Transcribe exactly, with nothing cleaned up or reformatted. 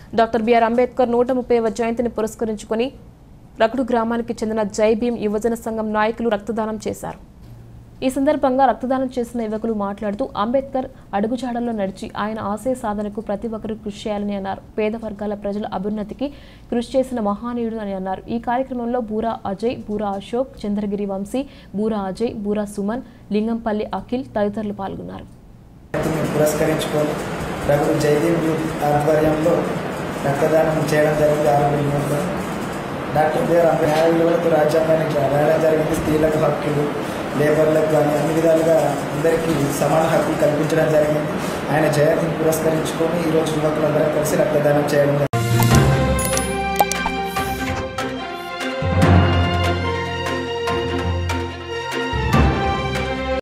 Doctor BR Ambedkar నూట ముప్పైవ జయంతిని పురస్కరించుకుని రకుడు గ్రామానికి చెందిన జై భీమ్ యువజన సంఘం నాయకులు రక్తదానం చేశారు. ఈ సందర్భంగా రక్తదానం చేసిన యువకులు మాట్లాడుతూ అంబేద్కర్ అడుగుజాడల్లో నడిచి ఆయన ఆశయ సాధనకు ప్రతి ఒక్కరూ కృషి చేయాలని అన్నారు. పేద వర్గాల ప్రజల అభ్యున్నతికి కృషి చేసిన మహానీయుడు అని అన్నారు. ఈ కార్యక్రమంలో బూరా అజయ్, బూరా అశోక్, చంద్రగిరి వంశీ, బూరా అజయ్, బూరా సుమన్, లింగంపల్లి అఖిల్ తదితరులు పాల్గొన్నారు. పురస్కరించుకొని రకుడు జైదీన్ యూత్ ఆధ్వర్యంలో రక్తదానం చేయడం జరిగింది. ఆరోగ్యంలో డాక్టర్ బిఆర్ అంబేద్కర్ రాజ్యాంగాన్ని రాయడం జరిగింది. స్త్రీలకు హక్కులు, లేబర్లకు కానీ అన్ని విధాలుగా అందరికీ సమాన హక్కులు కల్పించడం జరిగింది. ఆయన జయంతిని పురస్కరించుకొని ఈరోజు యువకులందరం కలిసి రక్తదానం చేయడం జరిగింది.